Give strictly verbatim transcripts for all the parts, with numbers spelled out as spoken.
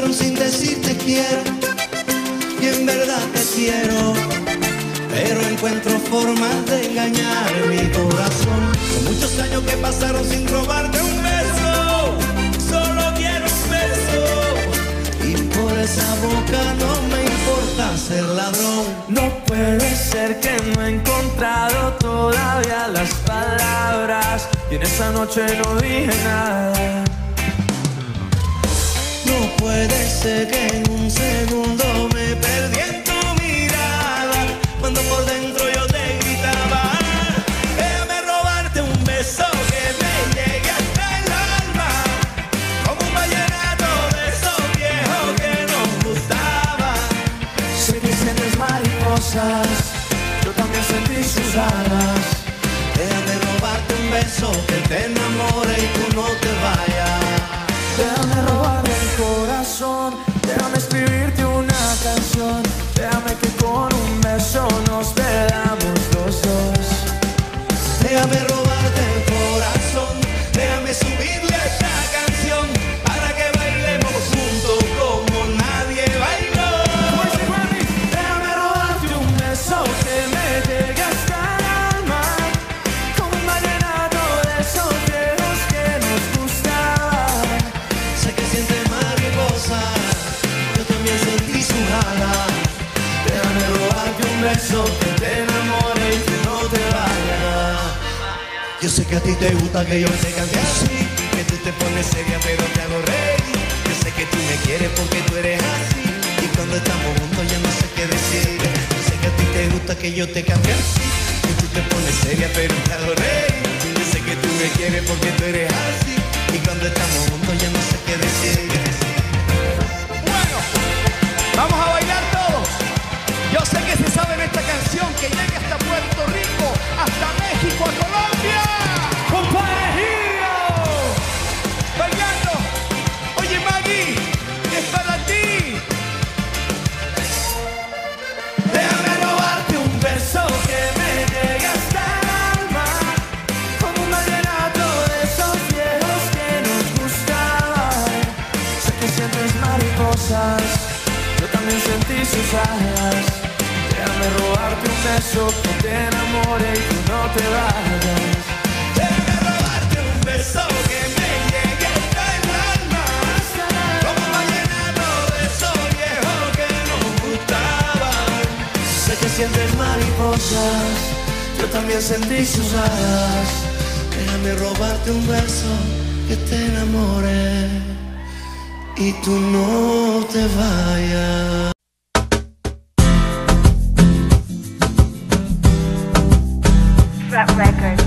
pasaron sin decir te quiero, y en verdad te quiero, pero encuentro formas de engañar mi corazón. Son muchos años que pasaron sin robarte un beso, solo quiero un beso, y por esa boca no me importa ser ladrón. No puede ser que no he encontrado todavía las palabras, y en esa noche no dije nada. No puede ser que en un segundo me perdí en tu mirada, cuando por dentro yo te gritaba: déjame robarte un beso que me llegue hasta el alma, como un vallenato de esos viejos que nos gustaba. Sé que sientes mariposas, yo también sentí sus alas. Déjame robarte un beso que te enamore y tú no te vayas. Déjame robarte el corazón, déjame escribirte una canción, déjame que con un beso nos perdamos los dos. Déjame robarte el corazón, déjame subirle a esta canción para que bailemos juntos como nadie bailó. Déjame robarte un beso que me llegue hasta el alma, como un vallenato de esos viejos que nos gustaban. Sé que sientes mariposas, yo también sentí su jala. Déjame robarte un beso que te enamore y que no te vayas. Yo sé que a ti te gusta que yo te cante así, que tú te pones seria pero te hago reír. Yo sé que tú me quieres porque tú eres así, y cuando estamos juntos ya no sé qué decir. Yo sé que a ti te gusta que yo te cante así, que tú te pones seria pero te hago reír. Yo sé que tú me quieres porque tú eres así, y cuando estamos juntos ya no sé qué decir. Bueno, vamos a bailar todos. Yo sé que se saben esta canción que llegue hasta Puerto Rico, hasta México, a Colombia. ¡Comparejillo! Bailando. Oye, Maggie, es para ti. Déjame robarte un beso que me llegue hasta el alma, como un vallenato de esos viejos que nos gustaban. Sé que sientes mariposas, yo también sentí sus alas. Déjame robarte un beso que te enamore y tú no te vayas. Déjame robarte un beso que me llegue hasta el alma, como un vallenato de esos viejos que nos gustaban. Sé que sientes mariposas, yo también sentí sus alas. Déjame robarte un beso que te enamore y tú no te vayas. Rap Records.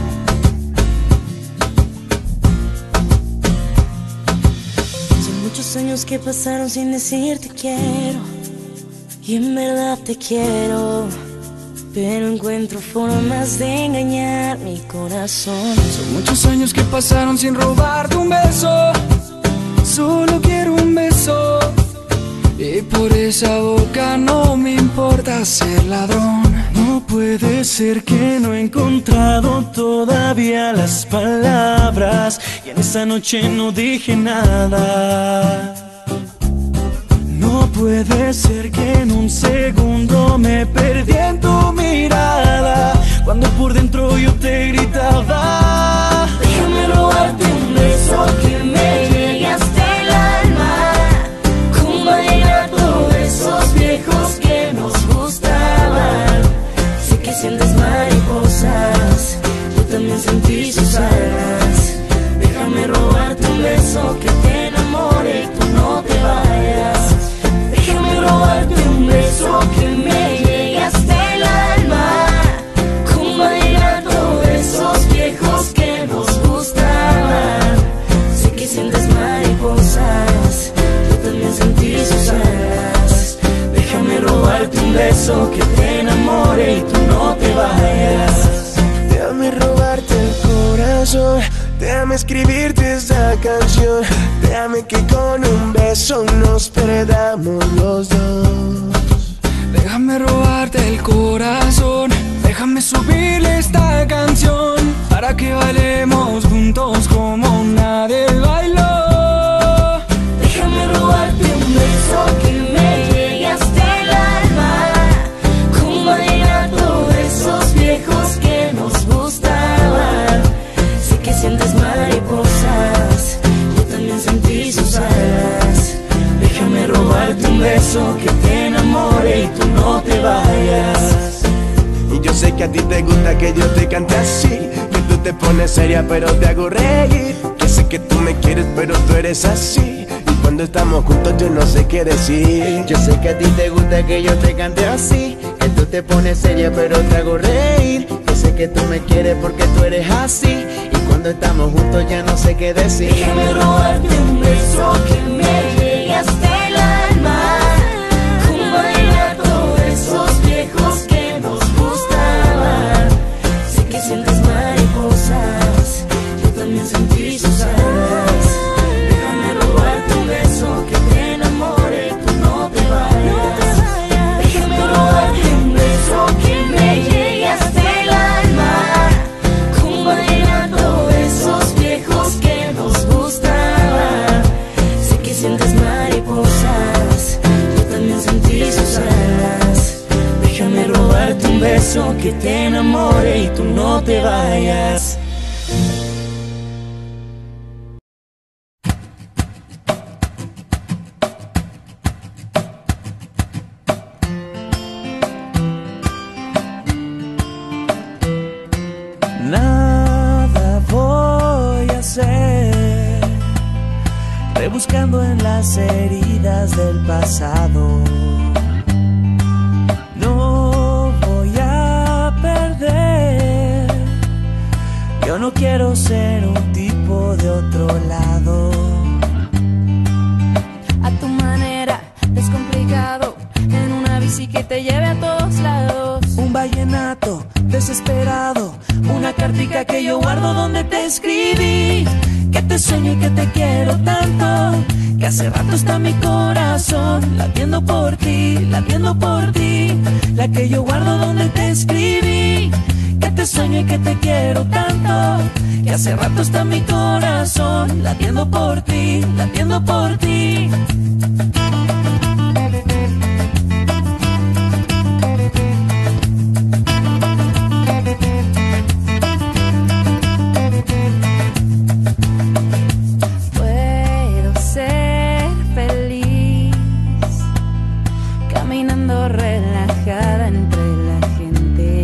Son muchos años que pasaron sin decir te quiero, y en verdad te quiero, pero encuentro formas de engañar mi corazón. Son muchos años que pasaron sin robarte un beso, solo quiero un beso, y por esa boca no me importa ser ladrón. No puede ser que no he encontrado todavía las palabras, y en esa noche no dije nada. No puede ser que en un segundo me perdí en tu mirada, cuando por dentro yo te gritaba: Déjame robarte un beso que me llegue hasta el alma, como un vallenato de esos viejos que nos gustaban. Sé que sientes mariposas, yo también sentí sus alas. Déjame robarte un beso que te enamore y tú no te vayas. Déjame robarte un beso que me llegue hasta el alma, como un vallenato de esos viejos que nos gustaban. Sé que sientes mariposas, yo también sentí sus alas. Déjame robarte un beso que te enamore y tú no te vayas. Déjame robarte el corazón, déjame escribirte esta canción, déjame que con un beso nos perdamos los dos. Déjame robarte el corazón, déjame subirle esta canción para que bailemos juntos como nadie bailó. Déjame robarte que a ti te gusta que yo te cante así, que tú te pones seria pero te hago reír, que sé que tú me quieres pero tú eres así, y cuando estamos juntos yo no sé qué decir. Yo sé que a ti te gusta que yo te cante así, que tú te pones seria pero te hago reír, que sé que tú me quieres porque tú eres así, y cuando estamos juntos ya no sé qué decir. Déjame robarte un beso que me llegue hasta el alma, un vallenato de esos viejos que nos gustaban. Sé que sientes mariposas, yo también sentí sus alas. Déjame robarte un beso que te enamore y tú no te vayas. Déjame robarte un beso que me llegue hasta el alma, un vallenato de esos viejos que nos gustaban. Sé que sientes mariposas, yo también sentí sus alas. Déjame robarte un beso que te enamore y tú no te vayas. Nada voy a hacer, rebuscando en las heridas del pasado. No voy a perder, yo no quiero ser un tipo de otro lado. A tu manera, descomplicado, en una bici que te lleve a todos lados. Un vallenato desesperado, una cartica que yo guardo donde te escribí, que te sueño y que te quiero tanto, que hace rato está mi corazón latiendo por ti, latiendo por ti. La que yo guardo donde te escribí, que te sueño y que te quiero tanto, que hace rato está mi corazón latiendo por ti, latiendo por ti. Puedo ser feliz caminando relajada entre la gente.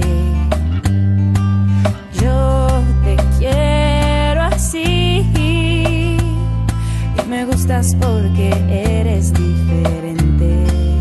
Yo te quiero así y me gustas porque eres diferente.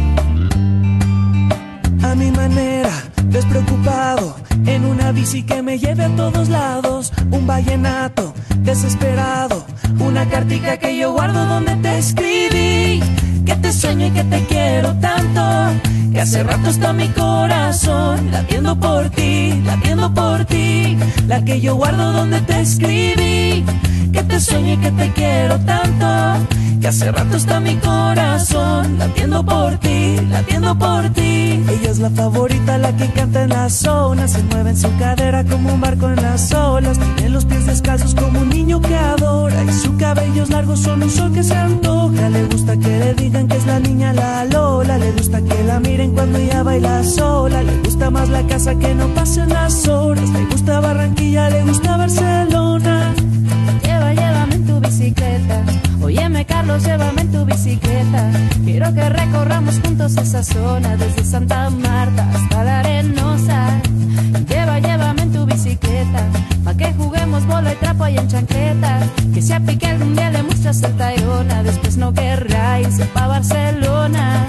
A mi manera, despreocupado, en una bici que me lleve a todos lados. Un vallenato desesperado, una cartica que yo guardo donde te escribí, que te sueño y que te quiero tanto, que hace rato está mi corazón latiendo por ti, latiendo por ti. La que yo guardo donde te escribí, que te sueño y que te quiero tanto, que hace rato está mi corazón latiendo por ti, latiendo por ti. Ella es la favorita, la que canta en la zona, se mueve en su cadera como un barco en las olas, tiene los pies descalzos como un niño que adora, y sus cabellos largos son un sol que se antoja. Le gusta que le digan que es la niña la Lola, le gusta que la miren cuando ella baila sola, le gusta más la casa que no pasen las horas, le gusta Barranquilla, le gusta Barcelona. Lleva, llévame en tu bicicleta. Óyeme, Carlos, llévame en tu bicicleta. Quiero que recorramos juntos esa zona, desde Santa Marta hasta la Arenosa. Lleva, llévame en tu bicicleta, pa' que juguemos bola y trapo y en chancleta. Que si a Piqué algún día le muestras el Tayrona, después no querrá irse pa' Barcelona.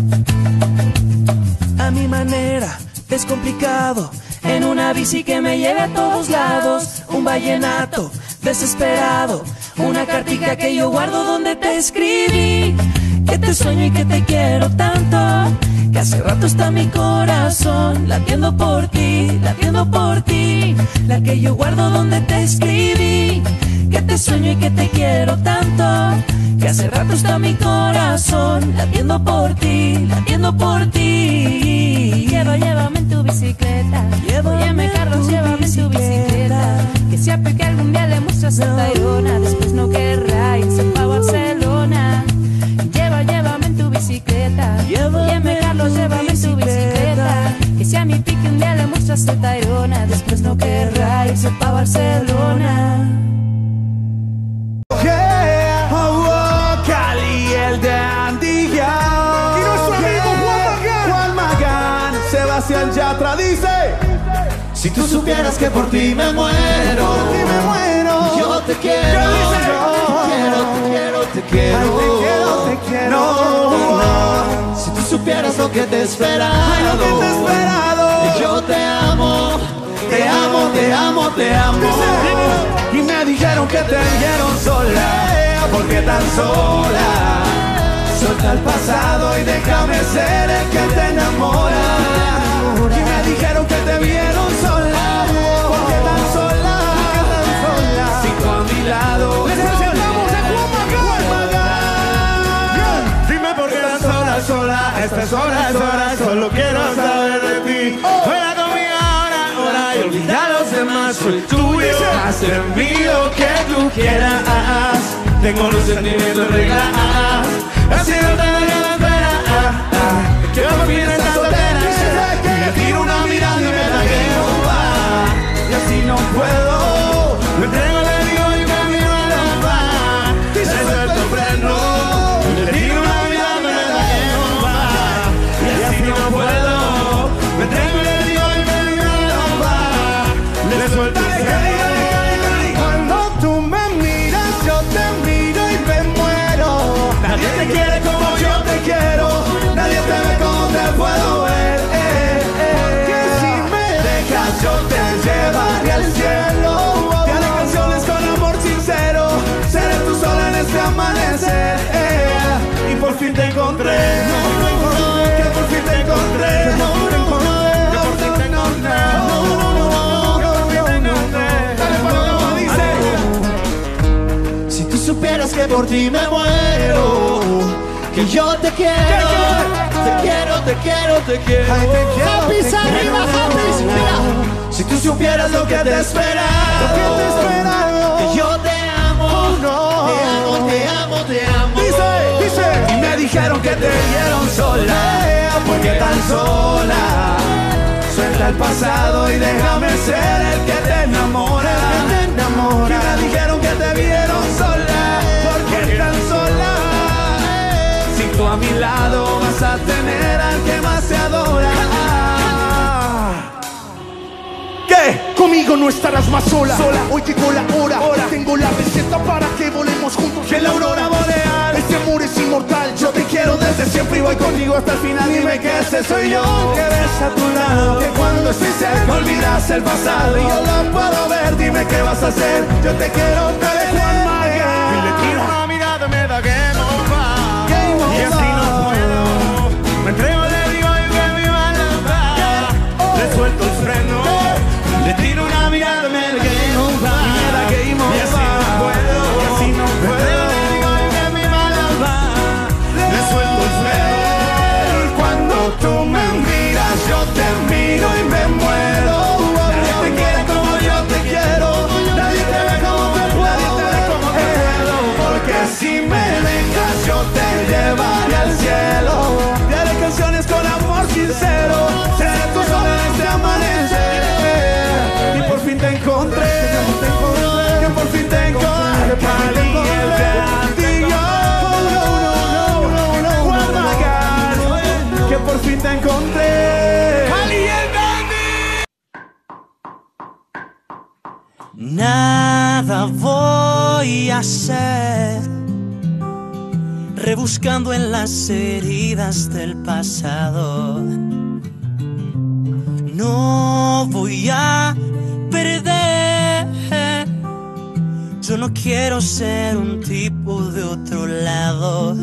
A mi manera, descomplicado, en una bici que me lleve a todos lados. Un vallenato desesperado, una cartica que yo guardo donde te escribí, que te sueño y que te quiero tanto, que hace rato está mi corazón latiendo por ti, latiendo por ti. La que yo guardo donde te escribí, que te sueño y que te quiero tanto, que hace rato está mi corazón latiendo por ti, latiendo por ti. Lleva, llévame en tu bicicleta. Óyeme, Carlos, llévame en tu bicicleta. Que si a Piqué algún día le muestras el Tayrona, después no querrá irse pa' Barcelona. Lleva, llévame en tu bicicleta. Óyeme, Carlos, llévame en tu bicicleta. Que si a mi Piqué un día le muestras el Tayrona, después no querrá irse pa' Barcelona. Yeah, oh, oh, Cali, el Dandy, yeah. Y nuestro amigo Juan Magán. Juan Magán, Sebastián Yatra dice. supieras que por ti me muero, por ti me muero. yo te quiero, te quiero, te quiero, te quiero, ay, te quiero, te quiero. No, no. Si tú supieras lo que te he esperado, ay, lo que te he esperado. Yo te amo, te amo, te amo, te amo. Y me dijeron que te vieron sola, ¿por qué tan sola? Suelta el pasado y déjame ser el que te enamora. Y me dijeron que te vieron sola, ¿por qué tan sola? Si tú a mi lado. Les presentamos a Juan Magán. Dime por qué tan sola, sola. Esta es hora, es hora, solo quiero saber de ti. Juega conmigo ahora, ahora y olvida a los demás. Soy tuyo, haz de mí lo que tú quieras. Tengo los sentimientos reglas. Así no te doy la espera. Que por fin estás soltera. Le tiro una mirada y me da que no va. Y así no puedo. Me entrego, le digo y me miro a la paz. Le suelto el freno. Le tiro una mirada y me da que no va. Y así no puedo. Me entrego, le digo y me miro a la paz. Le suelto el freno. Cuando tú me miras, yo te miro y me muero. Nadie te quiere como yo te quiero. Nadie te ve como te puedo ver. Eh, eh. Que si me dejas yo te llevaré al cielo. Te haré canciones con amor sincero. Seré tú sola en este amanecer. Eh. Y por fin te encontré. No, no, no, que por fin te encontré. no, no, no, que por fin te encontré. no, no, no, que por fin te encontré. Dale para abajo, dice. Si tú supieras que por ti me muero, que yo te quiero, te quiero, te quiero, te quiero. Ay, te quiero, Happy te arriba, quiero. happy, mira. Si tú supieras lo que te he esperado, Lo que te he esperado. que yo te amo, Oh, no. te amo, te amo, te amo. Dice, dice. Y me dijeron que te vieron sola, ¿por qué tan sola? Suelta el pasado y déjame ser el que te enamora. te enamora. Y me dijeron que te vieron sola, ¿por qué tan sola? Si tú a mi lado vas a tener al que más te adora. ¿Qué? Conmigo no estarás más sola. Sola. Hoy llegó la hora. Hora. Tengo la receta para que volemos juntos Que la aurora boreal, Este amor es inmortal. yo te quiero desde siempre y voy contigo hasta el final. Dime que ese soy yo, que ves a tu lado, que cuando estoy cerca olvidas el pasado. Y yo lo puedo ver, dime qué vas a hacer. Yo te quiero tener. Y le tiro una mirada, me da game over. Y así no puedo. Me entrego, le digo y que me va a la. Le suelto el freno. Le tiro una mirada, me da game over. Y me da game over. Y así no puedo. Y así no puedo. Le digo y que me va a la. Le suelto el freno. Cuando tú me miras, yo te miro y me muero. Nadie te quiere como yo te quiero. Nadie te ve como te puedo. Porque si me dejas, yo te llevaré al cielo. Te haré canciones con amor sincero. Seré tu sola en este amanecer. Y por fin te encontré. Que por fin te encontré. Caliente Antiguo. Juan Magán. Que por fin te encontré. Nada voy a hacer, rebuscando en las heridas del pasado. No voy a perder. Yo no quiero ser un tipo de otro lado.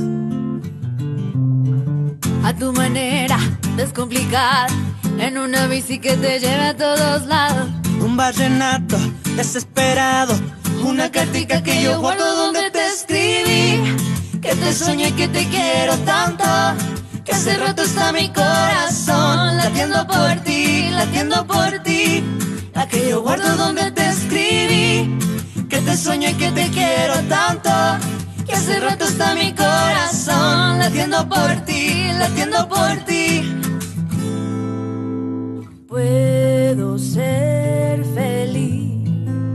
A tu manera, descomplicada, en una bici que te lleva a todos lados. Un vallenato desesperado, una cartica que yo guardo donde te escribí. Que te soñé y que te quiero tanto, que hace rato está mi corazón latiendo por ti, latiendo por ti. La que yo guardo donde te escribí. Que te soñé y que te quiero tanto, que hace rato está mi corazón latiendo por ti, latiendo por ti. Puedo ser feliz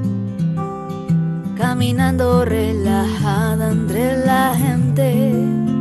caminando relajada entre la gente.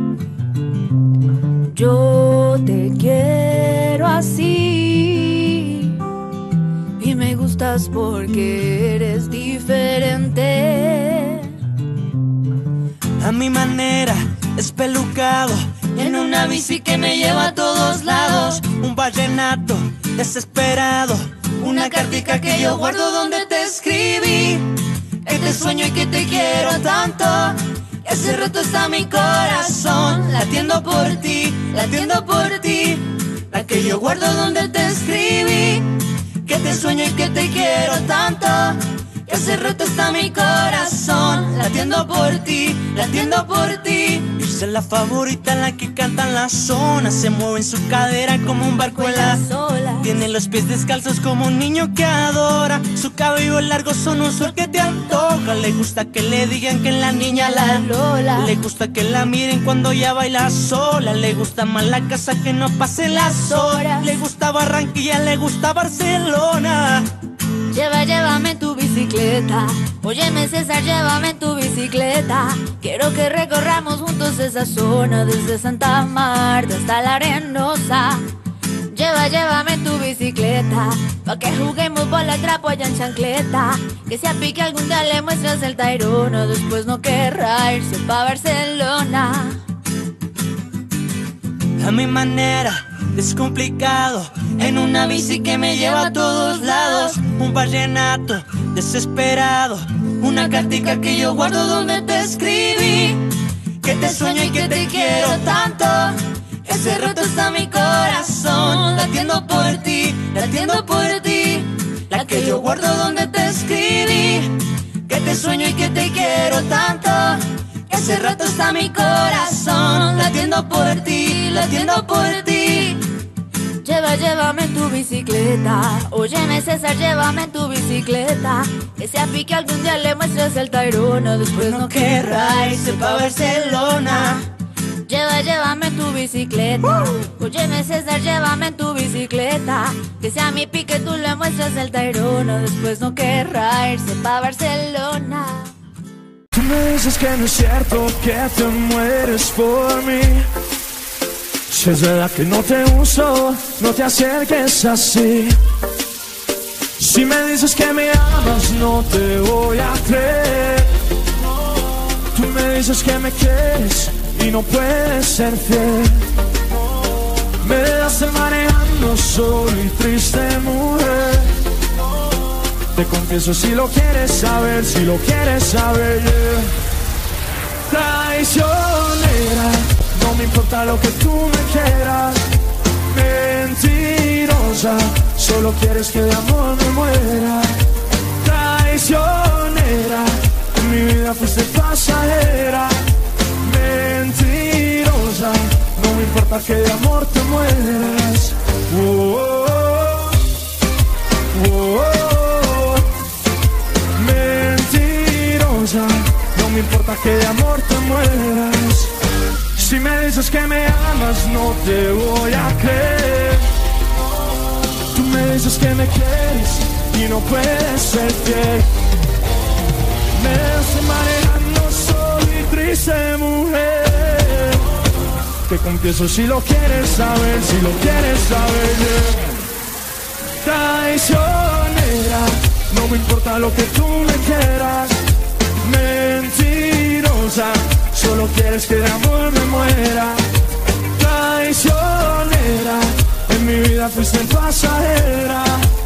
Yo te quiero así y me gusta gustas porque eres diferente. A mi manera, espelucado, en una bici que me lleva a todos lados. Un vallenato desesperado, una cartica que yo guardo donde te escribí que te sueño y que te quiero tanto. Ese rato está mi corazón latiendo por ti, latiendo por ti. La que yo guardo donde te escribí que te sueño y que te quiero tanto. Ese rato está mi corazón latiendo por ti, latiendo por ti. Esa es la favorita, la que canta en la zona. Se mueve en su cadera como un barco en la ola. Tiene los pies descalzos como un niño que adora. Su cabello largo son un sol que te antoja. Le gusta que le digan que la niña la Lola. Le gusta que la miren cuando ella baila sola. Le gusta más la casa que no pase las horas. Le gusta Barranquilla, le gusta Barcelona. Lleva, llévame en tu bicicleta. Óyeme César, llévame en tu bicicleta. Quiero que recorramos juntos esa zona, desde Santa Marta hasta la Arenosa. Lleva, llévame en tu bicicleta, pa' que juguemos bola, trapo allá en chancleta. Que si a Pique algún día le muestras el Tayrona, después no querrá irse pa' Barcelona. A mi manera, es complicado, en una bici que me lleva a todos lados. Un vallenato desesperado, una cartica que yo guardo donde te escribí que te sueño y que te quiero tanto. Ese rato está mi corazón latiendo por ti, latiendo por ti. La que yo guardo donde te escribí que te sueño y que te quiero tanto. Ese rato está mi corazón latiendo por ti, latiendo por ti. Lleva, llévame en tu bicicleta. Óyeme César, llévame en tu bicicleta. Que si a Pique algún día le muestras el Tayrona, después no querrá irse pa' Barcelona. Lleva, llévame en tu bicicleta. Óyeme César, llévame en tu bicicleta. Que si a mi Pique tú le muestras el Tayrona, después no querrá irse pa' Barcelona. Tú me dices que no es cierto, que te mueres por mí. Si es verdad que no te uso, no te acerques así. Si me dices que me amas, no te voy a creer. Tú me dices que me quieres y no puedes ser fiel. Me dejaste manejando solo y triste, mujer. Te confieso si lo quieres saber, si lo quieres saber, yeah. Traicionera, no me importa lo que tú me quieras. Mentirosa, solo quieres que de amor me muera. Traicionera, en mi vida fuiste pasajera. Mentirosa, no me importa que de amor te mueras. Oh, oh, oh, oh, oh. Mentirosa, no me importa que de amor te mueras. Si me dices que me amas, no te voy a creer. Tú me dices que me quieres y no puedes ser fiel. Me dejaste manejando solo y triste, mujer. Te confieso si lo quieres saber, si lo quieres saber, yeah. Traicionera, no me importa lo que tú me quieras. Mentirosa, solo quieres que de amor me muera. Traicionera, en mi vida fuiste pasajera.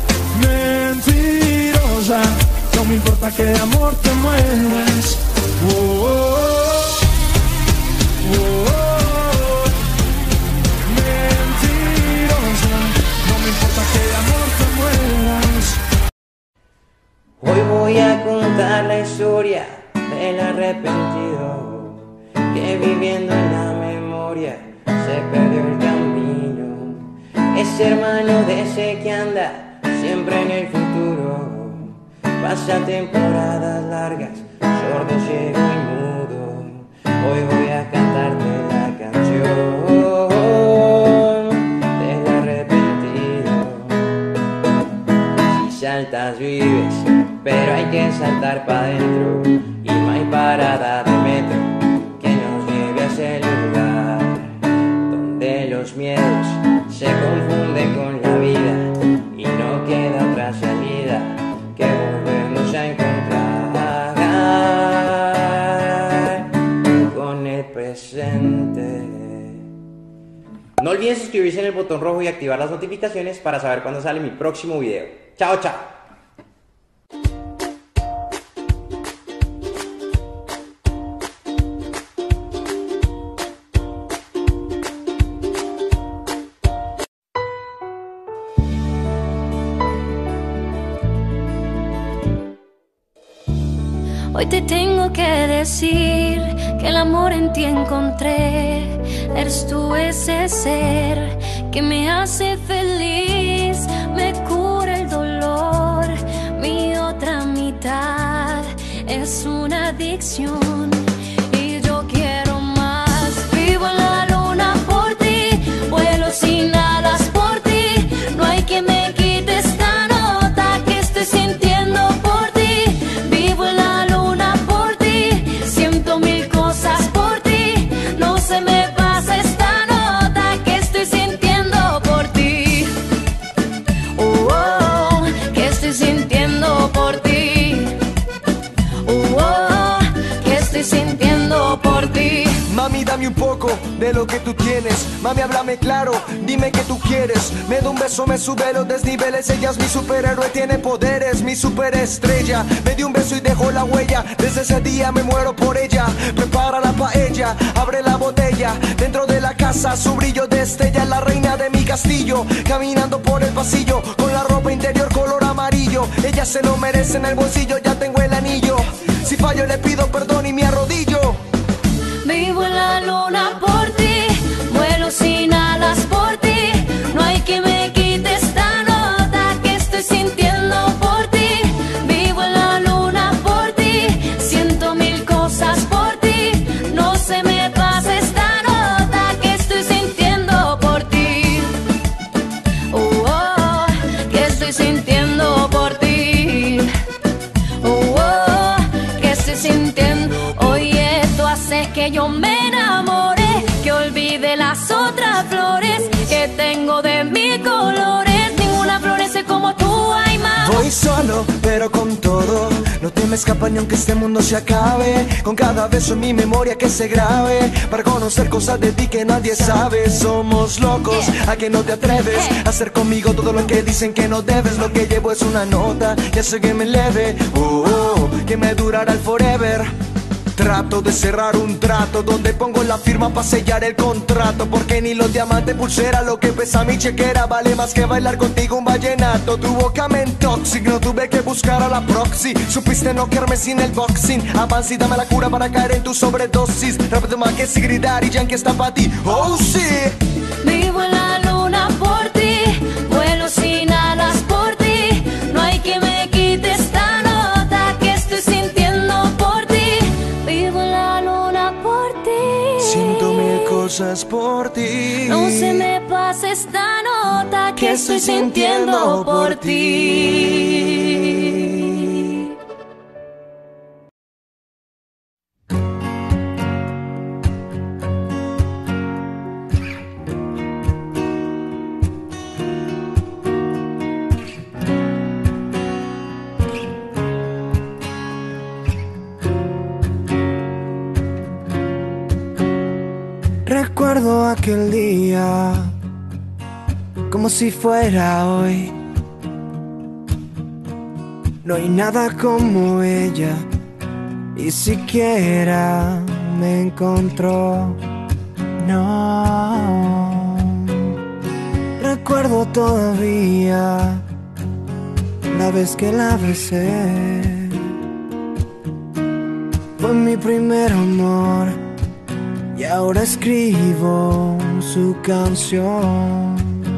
Mentirosa, no me importa que de amor te mueras. Oh, oh, oh, oh, oh. Mentirosa, no me importa que de amor te mueras. Hoy voy a contar la historia del arrepentido que viviendo en la memoria se perdió el camino. Ese hermano de ese que anda siempre en el futuro, pasa temporadas largas, sordo, ciego y mudo. Hoy voy a cantarte la canción del arrepentido. Si saltas vives, pero hay que saltar pa' dentro. Y no hay parada de metro que nos lleve a ese lugar donde los miedos se confunden con la vida y no queda otra salida No olviden suscribirse en el botón rojo y activar las notificaciones para saber cuándo sale mi próximo video. Chao, chao. Hoy te tengo que decir que el amor en ti encontré. Eres tú ese ser que me hace feliz, me cura el dolor. Mi otra mitad es una adicción y yo quiero más. Vivo en la luna por ti, vuelo sin alas por ti. No hay quien me quite esta nota que estoy sintiendo por ti. Vivo en la luna por ti, siento mil cosas por ti. No se me pasa esta nota que estoy sintiendo por ti. Oh, oh, que estoy sintiendo por ti. Oh, oh, que estoy sintiendo por ti. Mami, dame un poco de lo que tú tienes. Mami, háblame claro, dime qué tú quieres. Me da un beso, me sube los desniveles. Ella es mi superhéroe, tiene poderes, mi superestrella. Me dio un beso y dejó la huella. Desde ese día me muero por ella. Prepara la paella, abre la botella. Dentro de la casa su brillo destella. La reina de mi castillo, caminando por el pasillo con la ropa interior color amarillo. Ella se lo merece, en el bolsillo ya tengo el anillo. Si fallo le pido perdón y me arrodillo. Vivo en la luna por ti, vuelo sin alas por ti. No hay quien me quite esta nota que estoy sintiendo por ti. Vivo en la luna por ti, siento mil cosas por ti. No se me pasa esta nota que estoy sintiendo por ti. Oh, oh, que estoy sintiendo por ti. Oh, oh, que estoy sintiendo. Oye, tú haces que yo me enamore, que olvide las otras flores que tengo de mil colores. Ninguna florece como tú, hay más. Voy solo, pero con todo. No te me escapa ni aunque este mundo se acabe. Con cada beso en mi memoria que se grabe, para conocer cosas de ti que nadie sabe. Somos locos, ¿a que no te atreves a hacer conmigo todo lo que dicen que no debes? Lo que llevo es una nota, ya sé que me leve, oh, oh, que me durará el forever. Trato de cerrar un trato donde pongo la firma para sellar el contrato, porque ni los diamantes pulsera, lo que pesa mi chequera vale más que bailar contigo un vallenato. Tu boca me intoxica, no tuve que buscar a la proxy. Supiste no quedarme sin el boxing. Avanza y dame la cura para caer en tu sobredosis. Rápido más que si gritar y Yankee está para ti. Oh sí. Vivo en la luna por ti, vuelo sin alas por ti. No hay quien me quite esta nota que estoy sintiendo por ti. Vivo en la luna por ti, siento mil cosas por ti. No se me pasa esta nota que estoy sintiendo por ti. Recuerdo aquel día como si fuera hoy. No hay nada como ella y siquiera me encontró. No, recuerdo todavía la vez que la besé. Fue mi primer amor y ahora escribo su canción.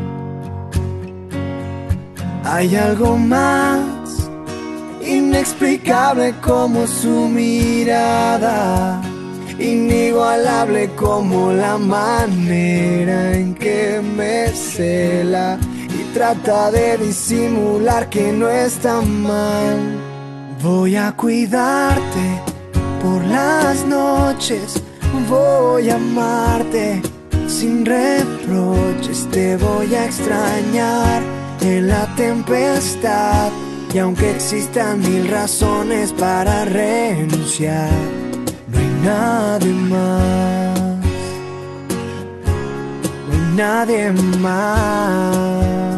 Hay algo más inexplicable como su mirada, inigualable como la manera en que me cela y trata de disimular que no está mal. Voy a cuidarte por las noches, voy a amarte sin reproches, te voy a extrañar en la tempestad. Y aunque existan mil razones para renunciar, no hay nadie más, no hay nadie más.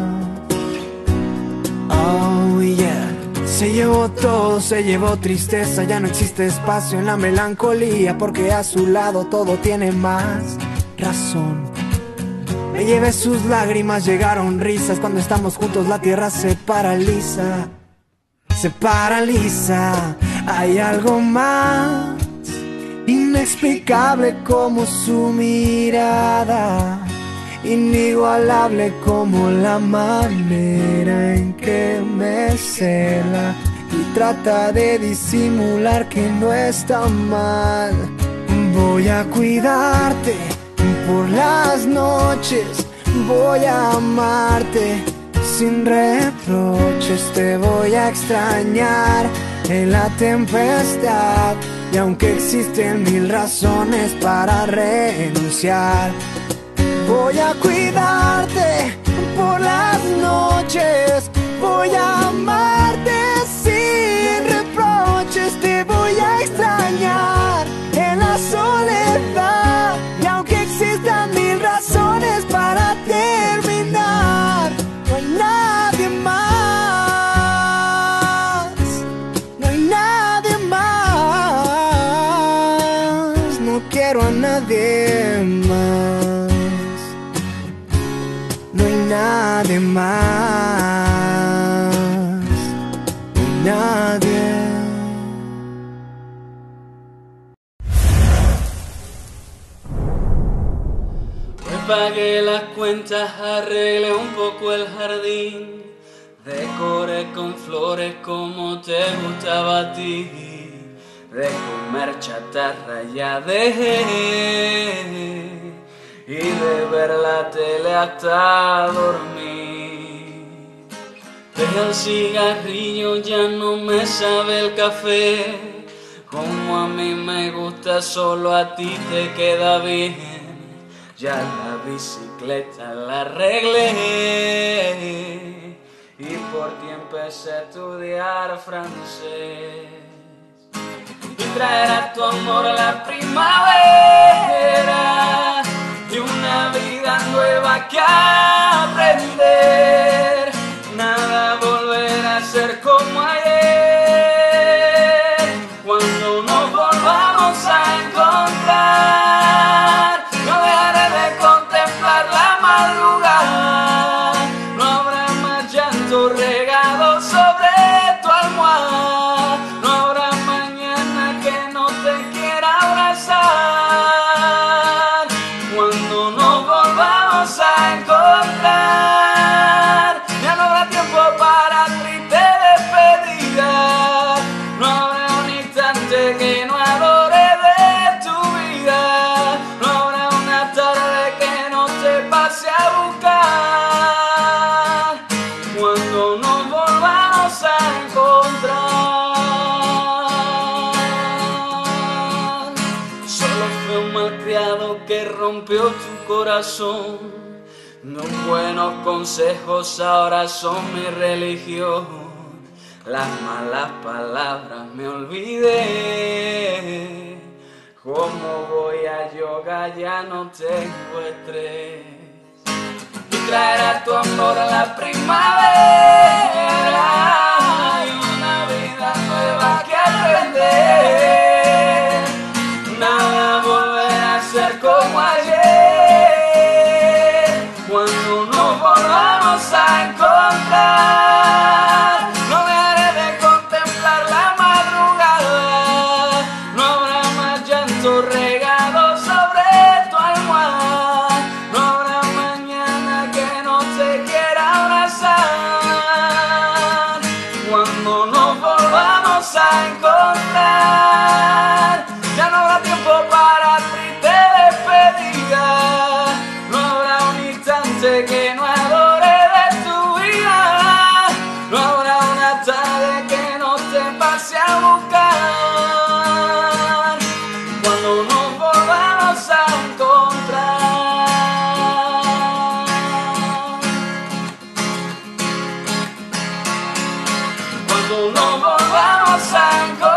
Oh yeah. Se llevó todo, se llevó tristeza, ya no existe espacio en la melancolía, porque a su lado todo tiene más razón. Me llevé sus lágrimas, llegaron risas, cuando estamos juntos la tierra se paraliza, se paraliza. Hay algo más inexplicable como su mirada, inigualable como la manera en que me cela y trata de disimular que no está mal. Voy a cuidarte por las noches, voy a amarte sin reproches, te voy a extrañar en la tempestad, y aunque existen mil razones para renunciar, voy a cuidarte por las noches, voy a amarte sin reproches, te voy a extrañar en la soledad, y aunque existan mil razones para terminar, no hay nadie más, no hay nadie más, no quiero a nadie más, no hay nadie más, no hay nadie. Pagué las cuentas, arreglé un poco el jardín, decoré con flores como te gustaba a ti, de comer chatarra ya dejé, y de ver la tele hasta dormir. Dejé el cigarrillo, ya no me sabe el café, como a mí me gusta, solo a ti te queda bien. Ya la bicicleta la arreglé y por ti empecé a estudiar francés. Y traerás tu amor a la primavera y una vida nueva que aprender. Nada volverá a ser como ayer, cuando nos volvamos a encontrar. No dejaré de contemplar la madrugada, no habrá más llanto regado sobre tu almohada, no habrá mañana que no te quiera abrazar. Cuando nos volvamos a encontrar, ya no habrá tiempo para triste despedida, no habrá un instante que no adore de tu vida, no habrá una tarde que no te pase a buscar. Cuando nos volvamos a encontrar, solo fue un malcriado que rompió tu corazón. Los buenos consejos ahora son mi religión. Las malas palabras me olvidé. Como voy a yoga ya no tengo estrés. Y traerás tu amor a la primavera y una vida nueva que aprender. Nada volverá a ser como ayer, cuando nos volvamos a encontrar. No dejaré de contemplar la madrugada, no habrá más llanto regado sobre tu almohada, no habrá mañana que no te quiera abrazar. Cuando nos volvamos a encontrar, ya no habrá tiempo para triste despedida, no habrá un instante que no adore de tu vida, no habrá una tarde que no te pase a buscar. Cuando nos volvamos a encontrar, cuando nos volvamos a encontrar.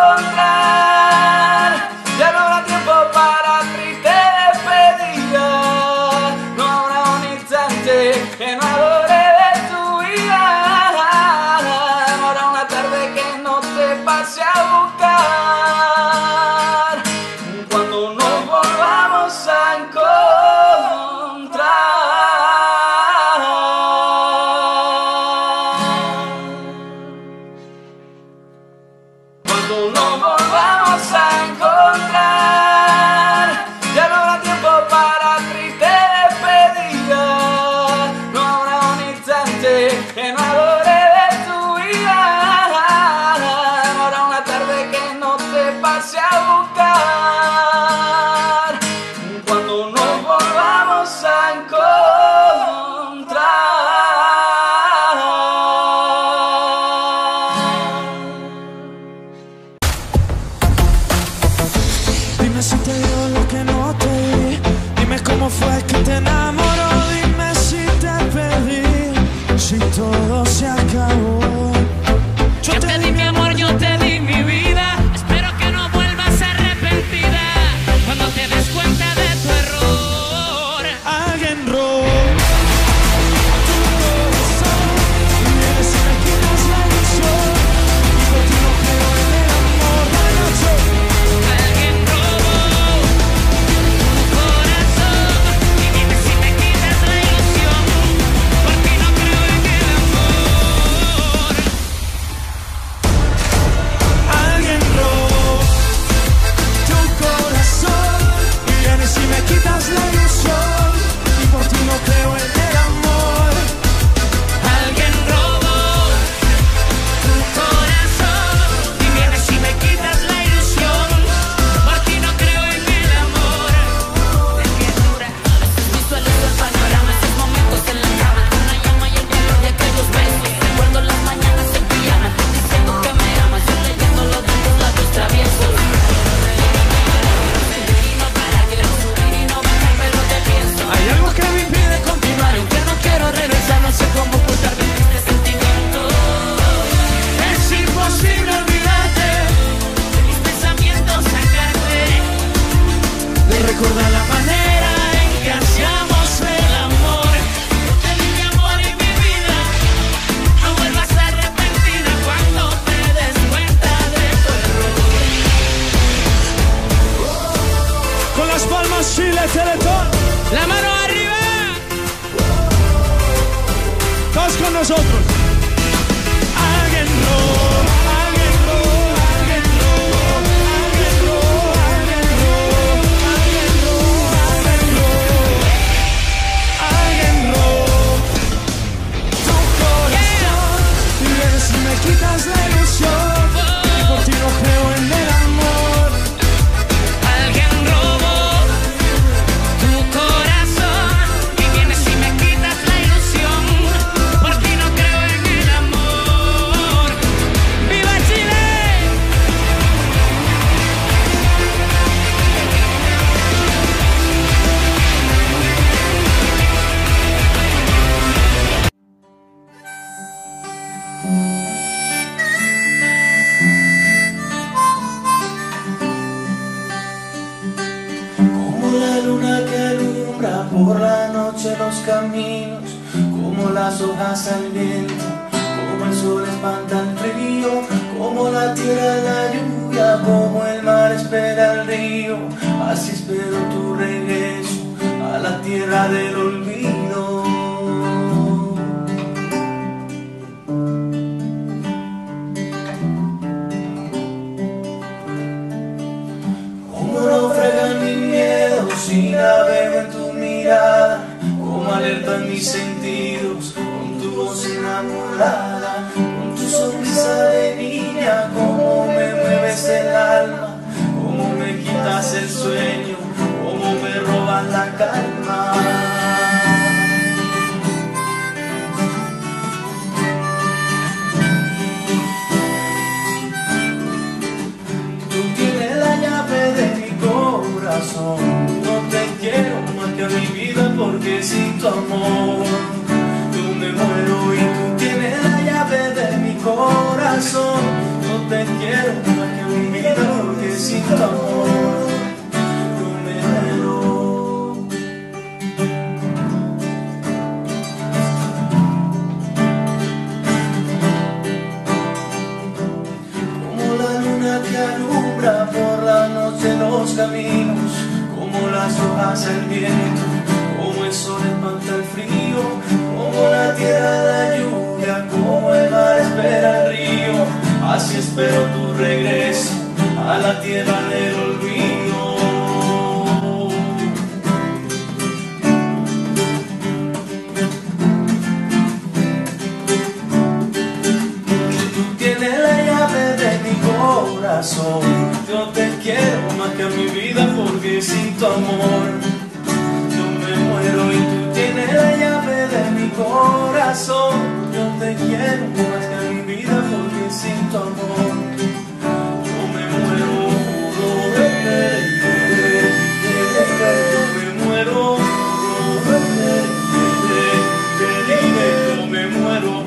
Cuando nos volvamos a encontrar, ya no habrá tiempo para triste despedida. No habrá un instante que no adore de tu vida. No habrá una tarde que no te pase a buscar. Cuando nos volvamos a encontrar. Dime si te dio lo que no te di. Dime cómo fue que te enamoró. Dime si te perdí, si todo se acabó. Yo te di mi amor, yo te di mi vida. Espero que no vuelvas arrepentida cuando te des cuenta de tu error. Alguien robó tu corazón y vienes y me quitas la ilusión. Y por ti no creo en el amor de la noche. Alguien robó tu corazón y vienes y me quitas la ilusión. Por ti no creo en el amor. Alguien robó tu corazón y vienes y me quitas la ilusión. Y por ti no creo en el amor. Alguien robó tu corazón y vienes y me quitas la ilusión. Por ti no creo en el amor. Es que dura. A veces visualizo el panorama, esos momentos en la cama, con la llama y el calor de aquellos besos. Recuerdo las mañanas en pijama, diciendo que me amas, yo leyendo los de tus labios traviesos. Y no para, quiero subir y no bajar, pero te pienso. Hay algo que me impide continuar, Aunque no quiero regresar, no sé cómo ocultar bien este sentimiento. es imposible olvidarte De mis pensamientos sacarte, de recordar la manera en que hacíamos el amor. yo te di mi amor y mi vida. No vuelvas arrepentida cuando te des cuenta de tu error. Con las palmas Chile, Teletón, La mano arriba. todos con nosotros. Alguien robó, alguien robó, alguien robó, alguien robó, alguien robó, alguien robó, alguien robó, alguien robó tu corazón y vienes y me quitas la ilusión. Y por ti no creo en el amor. Alguien robó tu corazón y vienes y me quitas la ilusión. Por ti no creo en el amor. ¡Viva Chile! Como la luna que alumbra por la noche los caminos, como las hojas al viento, como el sol espanta el frío, como la tierra la lluvia, como el mar espera el río. Así espero tu regreso a la tierra del olvido. Como naufragan mis miedos y navego en tu mirada, como alertan mis sentidos con tu voz enamorada, con tu sonrisa de niña, como me mueves el alma, como me quitas el sueño, como me robas la calma. Tú tienes la llave de mi corazón, no te quiero más que a mi vida porque sin tu amor yo me muero. Y tú tienes la llave de mi corazón, no te quiero más que a mi vida porque sin tu amor yo me muero. Como la luna que alumbra por la noche los caminos, como las hojas al viento, como el sol espanta el frío, como la tierra la lluvia, como el mar espera el río. Así espero tu regreso la tierra del olvido. Tú tienes la llave de mi corazón. Yo te quiero más que a mi vida porque sin tu amor yo me muero. Y tú tienes la llave de mi corazón. Yo te quiero más que a mi vida porque sin tu amor yo me muero. Yo me muero. Yo me muero.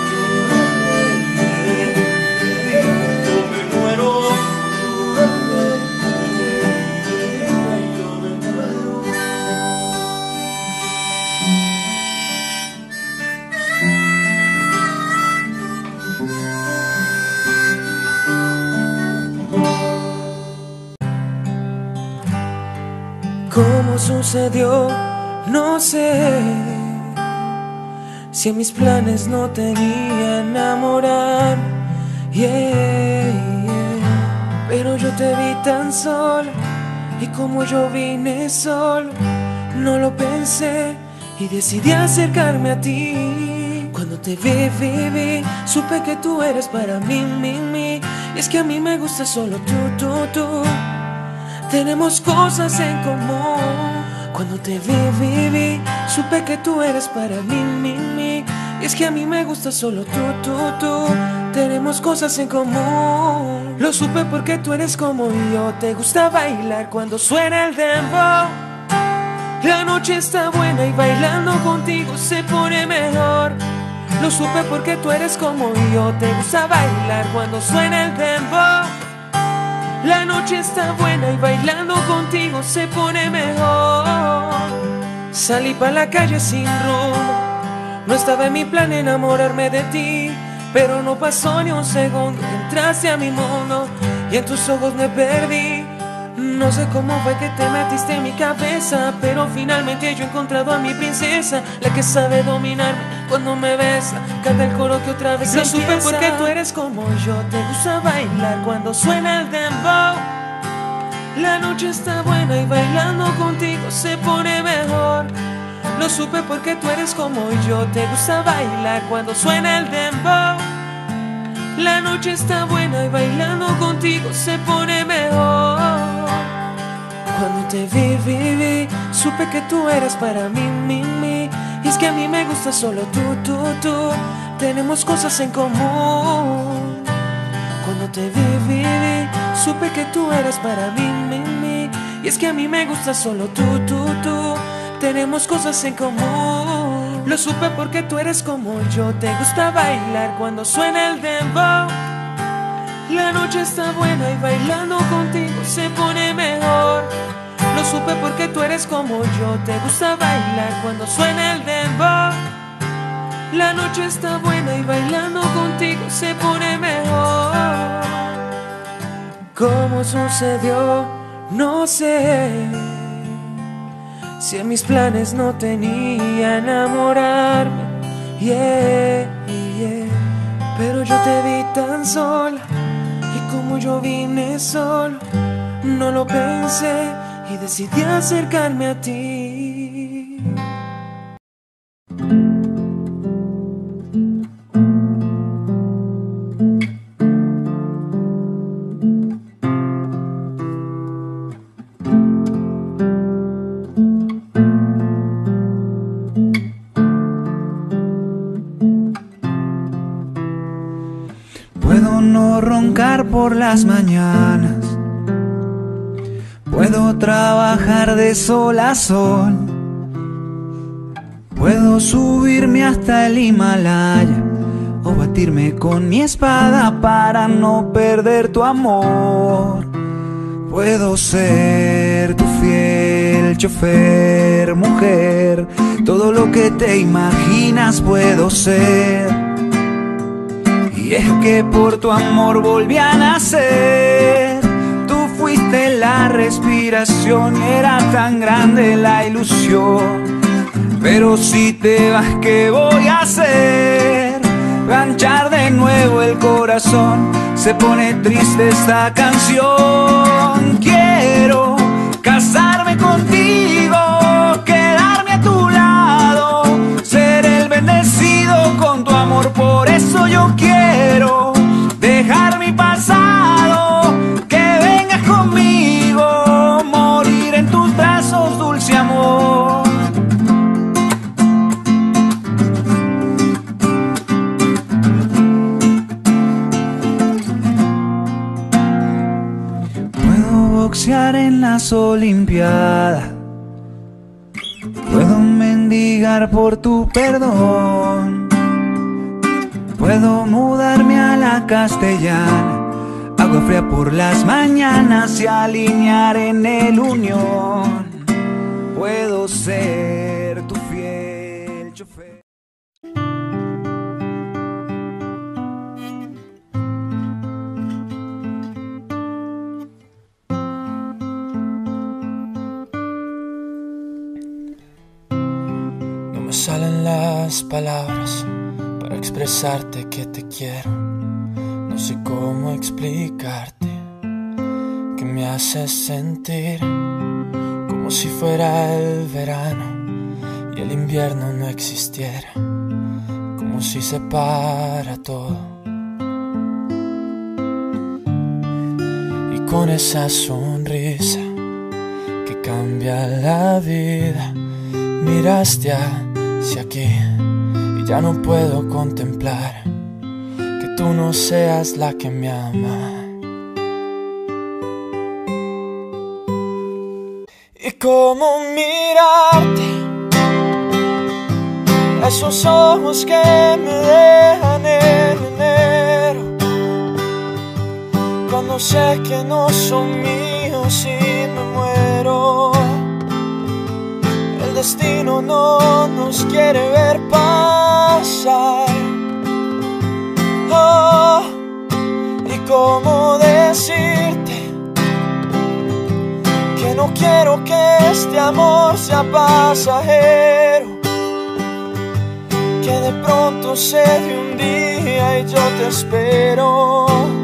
¿Cómo sucedió? No sé. Si en mis planes no tenía enamorar, yeah, yeah. Pero yo te vi tan solo, y como yo vine solo, no lo pensé y decidí acercarme a ti. Cuando te vi, vi, vi, supe que tú eres para mí, mí, mí. Y es que a mí me gusta solo tú, tú, tú. Tenemos cosas en común. Cuando te vi, vi, vi, supe que tú eres para mí, mí, mí. Y es que a mí me gusta solo tú, tú, tú. Tenemos cosas en común. Lo supe porque tú eres como yo. Te gusta bailar cuando suena el dembow. La noche está buena y bailando contigo se pone mejor. Lo supe porque tú eres como yo. Te gusta bailar cuando suena el dembow. La noche está buena y bailando contigo se pone mejor. Salí pa' la calle sin rumbo. No estaba en mi plan enamorarme de ti, pero no pasó ni un segundo. Entraste a mi mundo y en tus ojos me perdí. No sé cómo fue que te metiste en mi cabeza, pero finalmente yo he encontrado a mi princesa, la que sabe dominarme cuando me besa. Canta el coro que otra vez lo supe porque tú eres como yo. Te gusta bailar cuando suena el dembow. La noche está buena y bailando contigo se pone mejor. Lo supe porque tú eres como yo. Te gusta bailar cuando suena el dembow. La noche está buena y bailando contigo se pone mejor. Cuando te vi, vi, vi, supe que tú eras para mí, mí, mí. Y es que a mí me gusta solo tú, tú, tú. Tenemos cosas en común. Cuando te vi, vi, vi, supe que tú eras para mí, mí, mí. Y es que a mí me gusta solo tú, tú, tú. Tenemos cosas en común. Lo supe porque tú eres como yo. Te gusta bailar cuando suena el dembow. La noche está buena y bailando contigo se pone mejor. Lo supe porque tú eres como yo. Te gusta bailar cuando suena el dembow. La noche está buena y bailando contigo se pone mejor. ¿Cómo sucedió? No sé. Si en mis planes no tenía enamorarme, yeah, yeah. Pero yo te vi tan sola, y como yo vine solo, no lo pensé y decidí acercarme a ti. Puedo no roncar por las mañanas, puedo trabajar de sol a sol, puedo subirme hasta el Himalaya o batirme con mi espada para no perder tu amor. Puedo ser tu fiel chofer, mujer, todo lo que te imaginas puedo ser. Y es que por tu amor volví a nacer. Tú fuiste la respiración y era tan grande la ilusión. Pero si te vas, ¿qué voy a hacer? Ganchar de nuevo el corazón. se pone triste esta canción. Quiero casarme contigo, quedarme a tu lado, ser el bendecido con tu amor. Por eso yo quiero dejar mi pasado, que vengas conmigo, morir en tus brazos, dulce amor. Boxear en las Olimpiadas, puedo mendigar por tu perdón, puedo mudarme a la Castellana, agua fría por las mañanas y alinear en el Unión. Puedo ser tu fiel chofer. Me salen las palabras para expresarte que te quiero. No sé cómo explicarte que me haces sentir como si fuera el verano y el invierno no existiera, como si se para todo. Y con esa sonrisa que cambia la vida, miraste hacia aquí y ya no puedo contemplar que tú no seas la que me ama. Y cómo mirarte, esos ojos que me dejan en enero, cuando sé que no son míos y me muero. El destino no nos quiere ver pasar. Oh, y cómo decirte que no quiero que este amor sea pasajero, que de pronto se dé un día y yo te espero.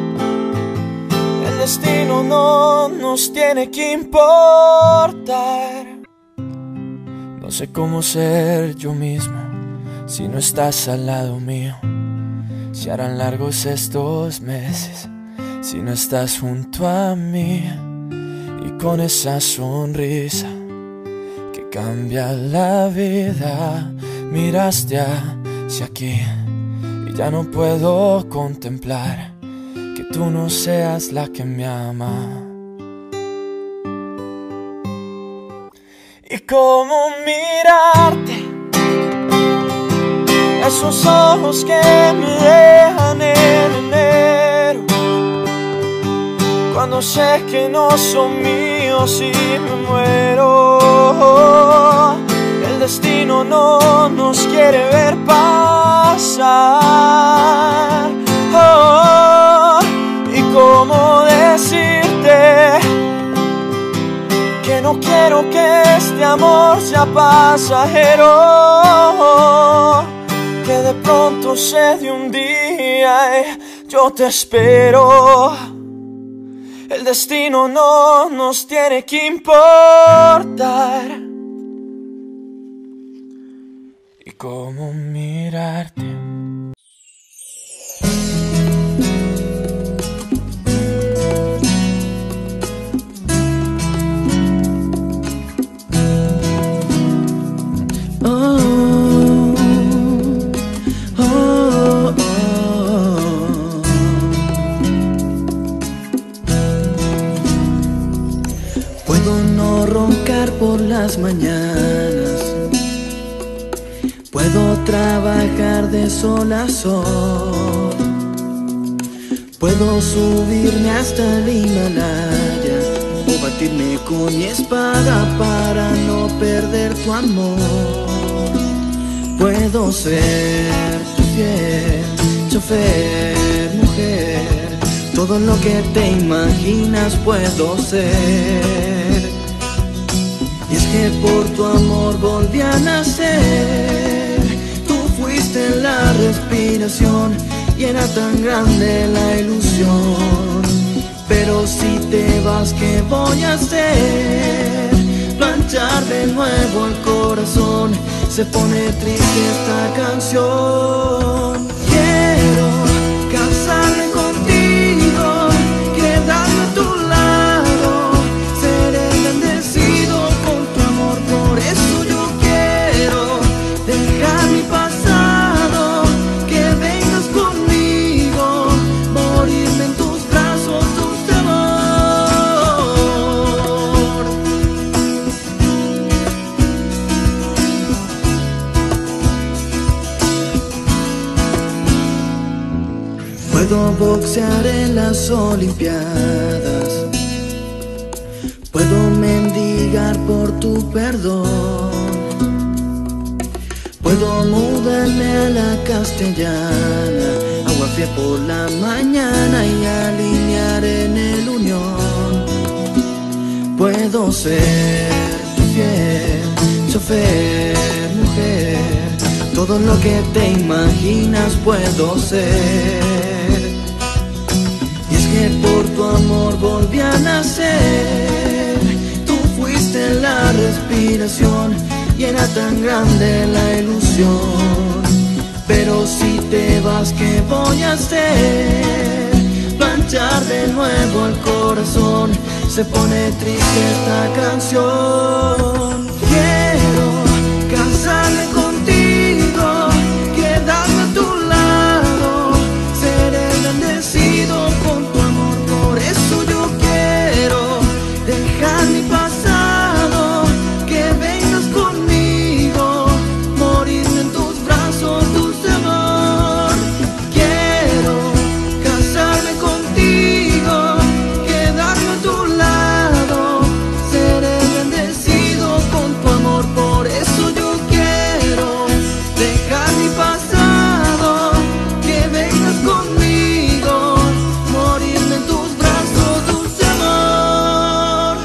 El destino no nos tiene que importar. No sé cómo ser yo mismo si no estás al lado mío. Si harán largos estos meses si no estás junto a mí. Y con esa sonrisa que cambia la vida, miraste hacia aquí y ya no puedo contemplar que tú no seas la que me ama. Y cómo mirarte, esos ojos que me dejan en enero, cuando sé que no son míos y me muero. El destino no nos quiere ver pasar. Oh, y cómo decirte que no quiero que este amor sea pasajero, que de pronto se dé un día y yo te espero. El destino no nos tiene que importar. Y cómo mirarte. Por las mañanas puedo trabajar de sol a sol, puedo subirme hasta el Himalaya o batirme con mi espada para no perder tu amor. Puedo ser tu fiel chofer, mujer, todo lo que te imaginas puedo ser. Y es que por tu amor volví a nacer. Tú fuiste la respiración y era tan grande la ilusión. Pero si te vas, ¿qué voy a hacer? Planchar de nuevo el corazón, se pone triste esta canción. Quiero casarme contigo, quedarme a tu lado, seré bendecido con tu amor. Por eso yo quiero dejar mi pasado, que vengas conmigo, morirme en tus brazos, dulce amor. Puedo boxear en las olimpiadas, puedo mendigar por tu perdón, puedo mudarme a la castellana, agua fría por la mañana y alinear en el Unión. Puedo ser tu fiel chofer, mujer, todo lo que te imaginas puedo ser. Y es que por tu amor volví a nacer, tú fuiste la respiración y era tan grande la ilusión. Pero si te vas, ¿qué voy a hacer? Planchar de nuevo el corazón, se pone triste esta canción. Quiero casarme contigo, quedarme a tu lado, seré bendecido con tu amor. Por eso yo quiero dejar mi pasado, que vengas conmigo, morirme en tus brazos, dulce amor. Quiero casarme contigo, quedarme a tu lado, seré bendecido con tu amor. Por eso yo quiero dejar mi pasado, que vengas conmigo, morirme en tus brazos, dulce amor.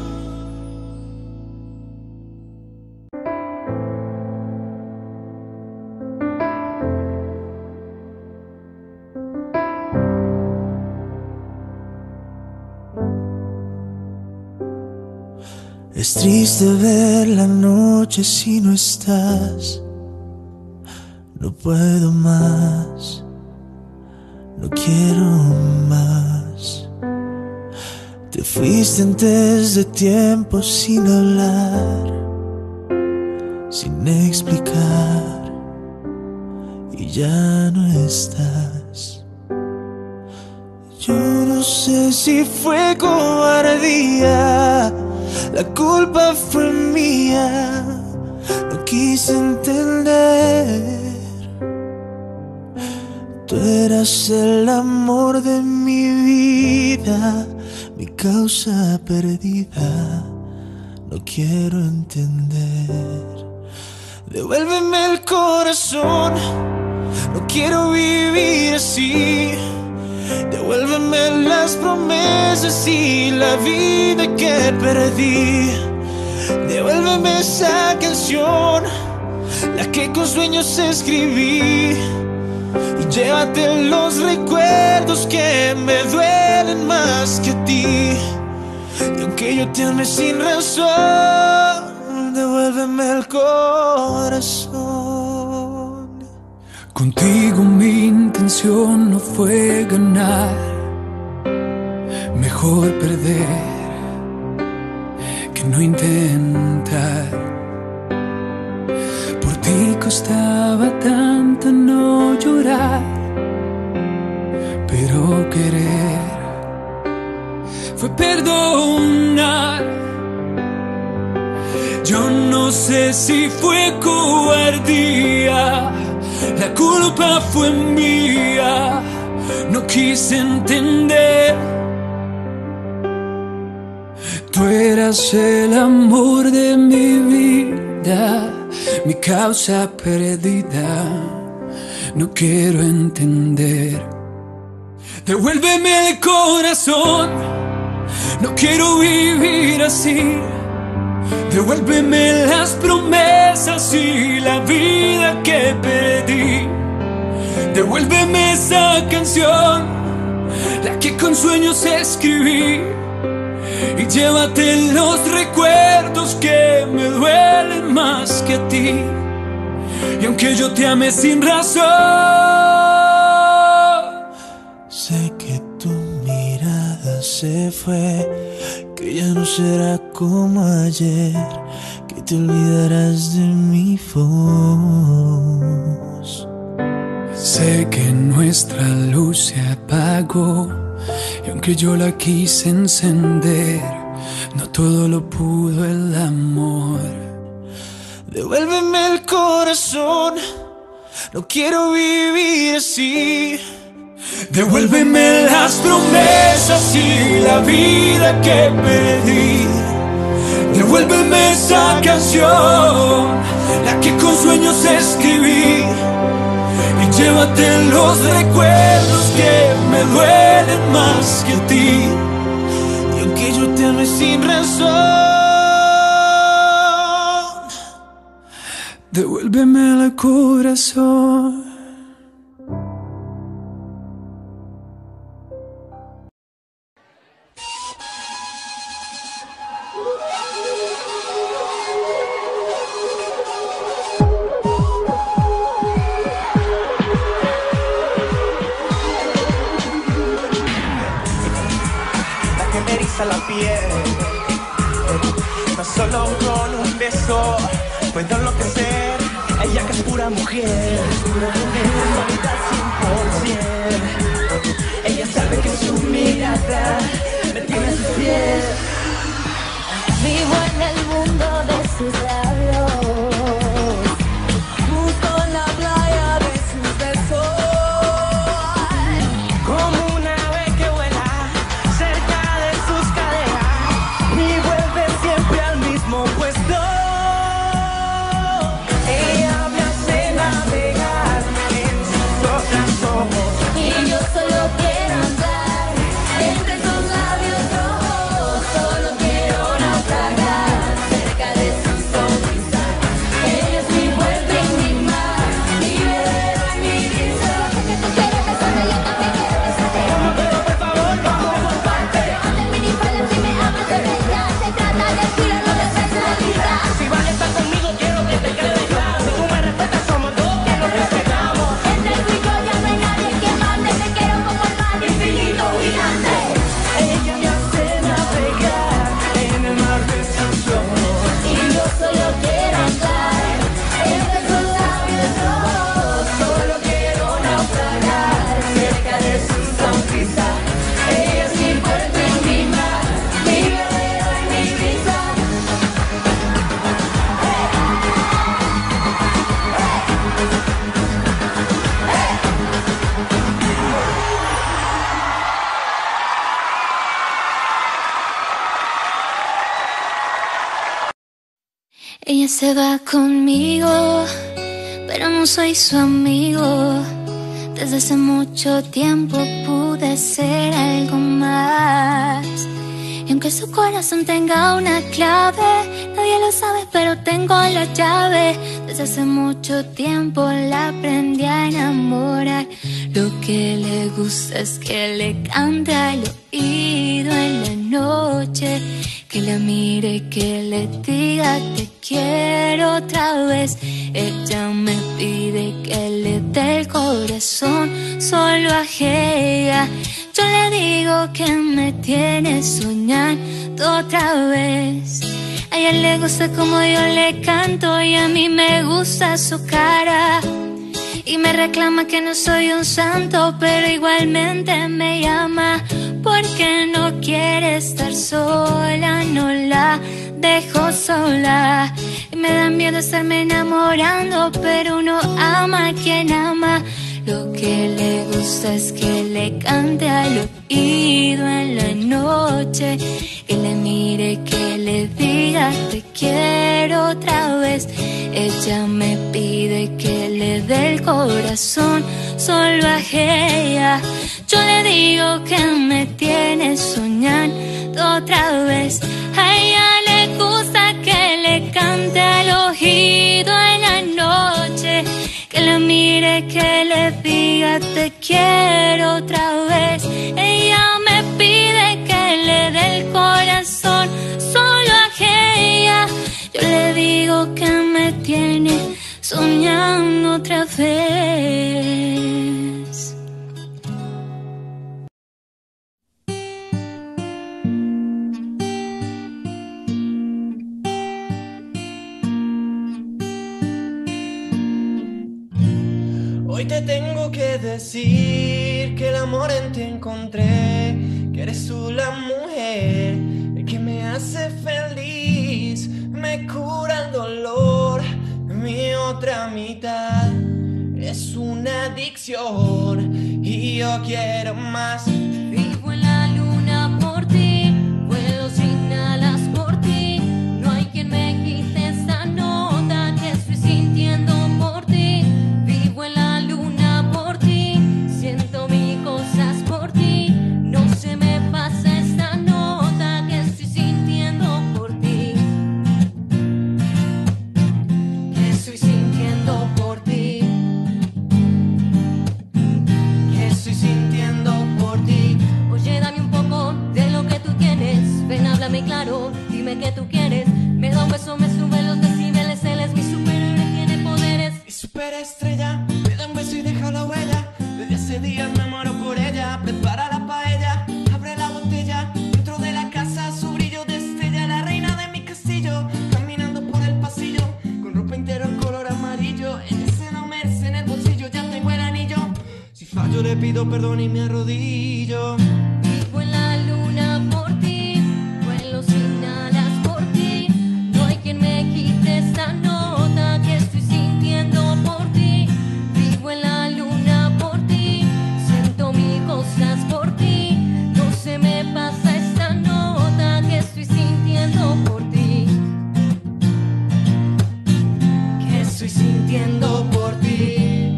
Es triste ver la noche si no estás. No puedo más, no quiero más. Te fuiste antes de tiempo sin hablar, sin explicar, y ya no estás. Yo no sé si fue cobardía, la culpa fue mía, no quise entender. Tú eras el amor de mi vida, mi causa perdida, no quiero entender. Devuélveme el corazón, no quiero vivir así. Devuélveme las promesas y la vida que perdí. Devuélveme esa canción, la que con sueños escribí. Y llévate los recuerdos que me duelen más que a ti. Y aunque yo te ame sin razón, devuélveme el corazón. Contigo mi intención no fue ganar, mejor perder que no intentar. Por ti costaba tanto no llorar, pero querer fue perdonar. Yo no sé si fue cobardía, la culpa fue mía, no quise entender. Tú eras el amor de mi vida, mi causa perdida, no quiero entender. Devuélveme el corazón, no quiero vivir así. Devuélveme las promesas y la vida que perdí. Devuélveme esa canción, la que con sueños escribí, y llévate los recuerdos que me duelen más que a ti. Y aunque yo te ame sin razón, sé que tu mirada se fue, que ya no será como ayer, que te olvidarás de mi voz. Sé que nuestra luz se apagó, y aunque yo la quise encender, no todo lo pudo el amor. Devuélveme el corazón, no quiero vivir así. Devuélveme las promesas y la vida que perdí. Devuélveme esa canción, la que con sueños escribí, y llévate los recuerdos que me duelen más que a ti. Y aunque yo te ame sin razón, devuélveme el corazón. La piel, no solo con un beso puedo enloquecer. Ella que es pura mujer, sensualidad cien por ciento. Ella sabe que su mirada me tiene a sus pies. Vivo en el mundo de sus labios, busco en la playa de sus besos. Como una ave que vuela cerca de sus caderas y vuelve siempre al mismo puesto. Ella me hace navegar en sus otros ojos Y yo solo quiero andar entre sus labios rojos. Solo quiero naufragar cerca de su sonrisa. Ella es mi puerto y mi mar, mi velero y mi brisa. Porque tú quieres besarme, yo también quiero besarte. Pero por favor, vamos por partes. Ponte minifalda si me hablas de bella. Se trata de estilo, no de sensualidad. Si vas a estar conmigo, quiero que te quede claro. Si tú me respetas, somos dos que nos respetamos. Entre tú y yo ya no hay nadie que mande. Te quiero como el mar infinito gigante. Ella me hace navegar en el mar de sus ojos. Y yo solo quiero andar entre sus labios rojos. Solo quiero naufragar cerca de su sonrisa. Ella es mi puerto y mi mar, mi velero y mi brisa. Ella se va conmigo, pero no soy su amigo. Desde hace mucho tiempo pude ser algo más. Y aunque su corazón tenga una clave, nadie lo sabe, pero tengo la llave. Desde hace mucho tiempo la aprendí a enamorar. Lo que le gusta es que le cante al oído en la noche, que la mire, que le diga te quiero otra vez. Ella me pide que le dé el corazón solo a ella. Yo le digo que me tiene soñando otra vez. A ella le gusta como yo le canto y a mí me gusta su cara. Y me reclama que no soy un santo, pero igualmente me llama porque no quiere estar sola, no la dejo sola. Y me da miedo estarme enamorando, pero uno ama a quien ama. Lo que le gusta es que le cante al oído en la noche, que le mire, que le diga te quiero otra vez. Ella me pide que le dé el corazón solo a ella. Yo le digo que me tiene soñando otra vez. A ella le gusta que le cante al oído en la noche, que la mire, que le diga te quiero otra vez. Ella me pide que le dé el corazón solo a ella. Yo le digo que me tiene soñando otra vez. Hoy te tengo que decir que el amor en ti encontré, que eres tú la mujer que me hace feliz, me cura el dolor. Mi otra mitad es una adicción y yo quiero más. Vivo en la luna por ti, vuelo sin alas por ti. No hay quien me quite esta nota que estoy sintiendo por ti. Vivo en la luna por ti, siento mis cosas por ti. No se me pasa esta nota que estoy sintiendo por ti. Que estoy sintiendo por ti. Que estoy sintiendo por ti. Oye, dame un poco de lo que tú tienes. Ven, háblame claro, dime qué tú quieres. Me da un beso, me sube los decibeles. Él es mi superhéroe, tiene poderes. Mi superestrella, me da un beso y deja la huella. Desde hace días me muero por ella. Prepara la paella, abre la botella. Dentro de la casa su brillo destella. La reina de mi castillo, caminando por el pasillo, con ropa interior color amarillo. Ella se lo merece en el bolsillo, ya tengo el anillo. Si fallo le pido perdón y me arrodillo. Vivo en la luna por ti, vuelo sin alas por ti. No hay quien me quite esta nota que estoy sintiendo por ti. Vivo en la luna por ti, siento mis cosas por ti. No se me pasa esta nota que estoy sintiendo por ti. Que estoy sintiendo por ti.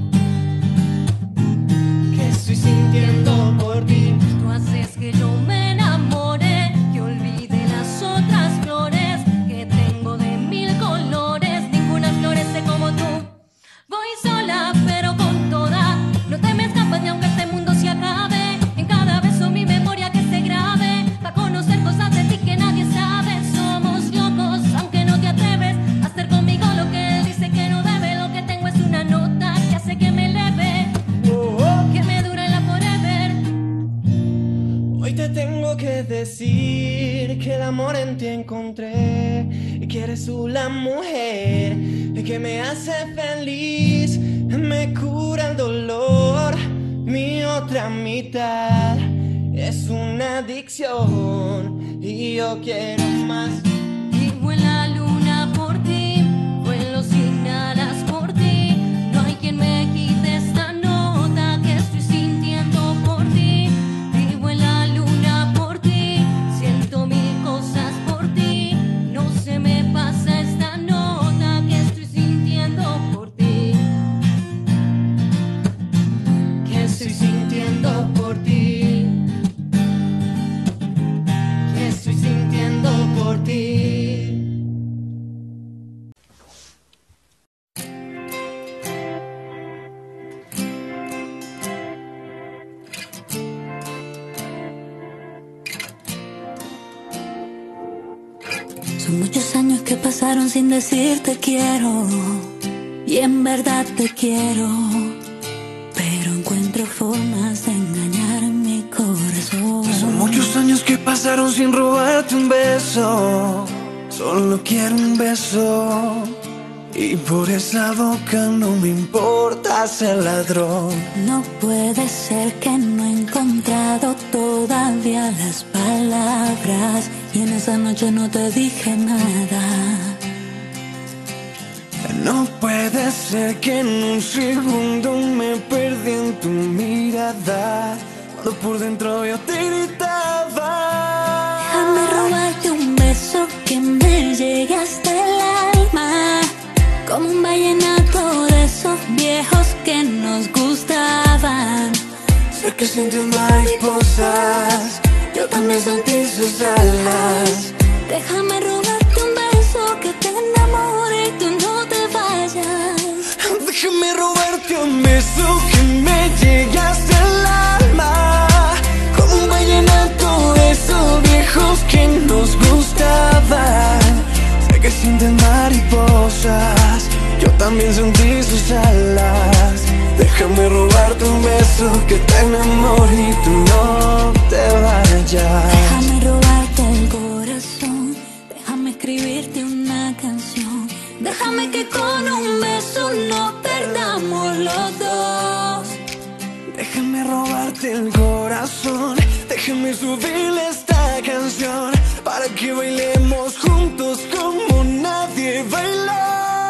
Que estoy sintiendo por ti. Tú haces que yo me enamore, que olvide las otras flores que tengo de mil colores. Ninguna florece como tú. Voy sola pero con toda, no te me escapas ni aunque este mundo se acabe. En cada beso mi memoria que se grabe, pa' conocer cosas de ti que nadie sabe. Somos locos aunque no te atreves a hacer conmigo lo que él dice que no debe. Lo que tengo es una nota que hace que me eleve, que me dure la forever. Hoy te tengo que decir que el amor en ti encontré, y que eres tú la mujer que me hace feliz, me cura el dolor. Mi otra mitad es una adicción y yo quiero más. Vivo en la luna por ti, vuelo sin alas por ti. No hay quien me quite esta nota que estoy sintiendo por ti. Vivo en la luna por ti, siento mil cosas por ti. No se me pasa esta nota que estoy sintiendo por ti. Que estoy sintiendo por ti. Que estoy sintiendo por ti. Son muchos años que pasaron sin decirte quiero, y en verdad te quiero, pero encuentro formas de engañar mi corazón. Son muchos años que pasaron sin robarte un beso, solo quiero un beso, y por esa boca no me importa ser ladrón. No puede ser que no he encontrado todavía las palabras, y en esa noche no te dije nada. No puede ser que en un segundo me perdí en tu mirada, cuando por dentro yo te gritaba. Déjame robarte un beso que me llegue hasta el alma, como un vallenato de esos viejos que nos gustaban. Sé que sientes mariposas, yo también sentí sus alas. Déjame robarte un beso que te enamore y tú no te vayas. Déjame robarte un beso que me llegue hasta el alma, como un vallenato de esos viejos que nos gustaban. Sé que sienten mariposas, yo también sentí sus alas. Déjame robarte un beso que te enamore y tú no te vayas. Déjame robarte el corazón, déjame escribirte una canción. Déjame que con un beso nos perdamos los dos. Déjame robarte el corazón, déjame subirle esta canción para que bailemos juntos como nadie bailó.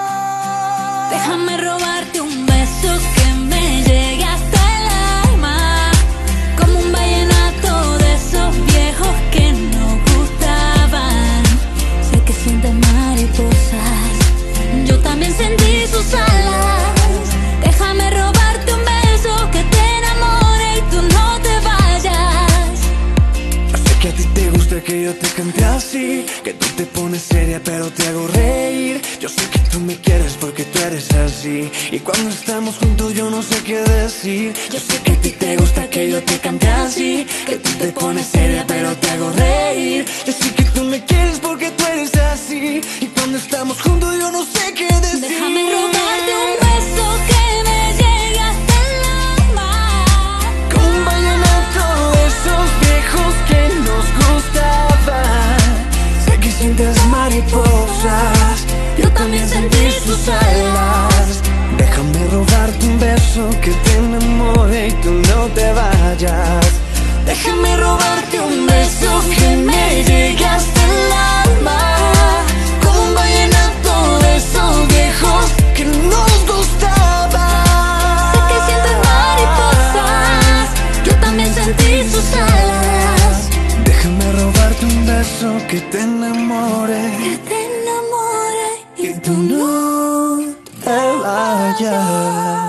Déjame robarte un beso que me llegue hasta el alma, como un vallenato de esos viejos que nos gustaban. Sé que sientes mariposas, yo también sentí sus alas. Déjame robarte un beso que te enamore y tú no te vayas. Sé que a ti te gusta que yo te cante así, que tú te pones seria pero te hago reír. Yo sé que tú me quieres porque tú eres así, y cuando estamos juntos yo no sé qué decir. Yo sé que a ti te gusta que yo te cante así, que tú te pones seria pero te hago reír. Yo sé que tú me quieres porque tú eres así, y cuando estamos juntos yo no sé qué decir. Déjame robarte un beso que me llegue hasta el alma, como un vallenato de esos viejos que nos gustaban. Sé que sientes mariposas, yo también sentí sus alas. Déjame robarte un beso que te enamore y tú no te vayas. Déjame robarte un beso que me llegue hasta el alma, como un vallenato de esos viejos que nos gustaban. sé que sientes mariposas, yo también sentí sus alas. Déjame robarte un beso que te enamore, Que te enamore y tú no te vayas.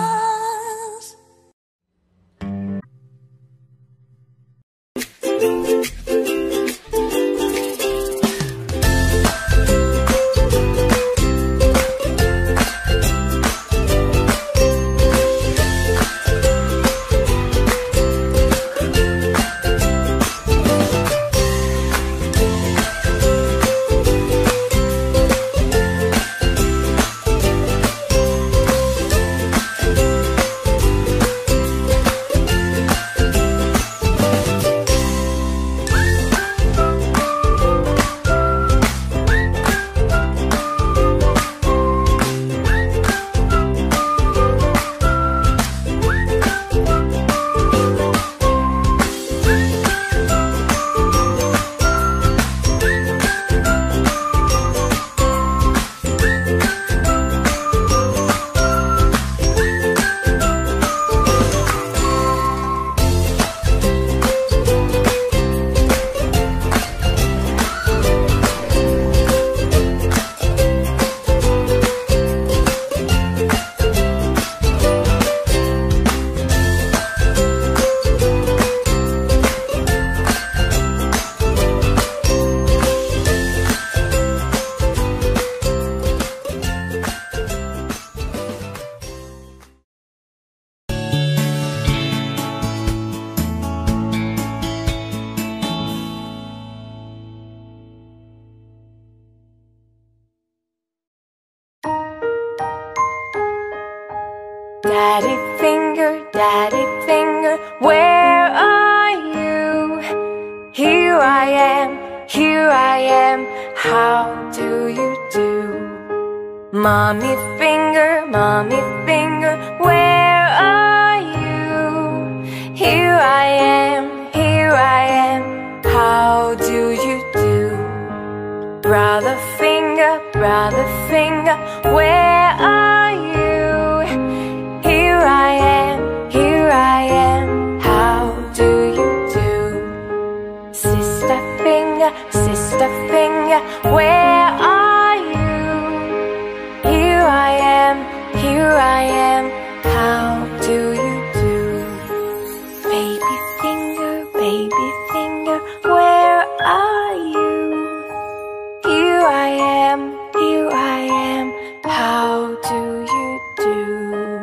Daddy finger, daddy finger, where are you? Here I am, here I am, how do you do? Mommy finger, mommy finger, where are you? Here I am, here I am, how do you do? Brother finger, brother finger, where are you? Here I am, here I am, how do you do? Sister finger, sister finger, where are you? Here I am, here I am, how do you do? Baby finger, baby finger, where are you? Here I am, here I am, how do you do?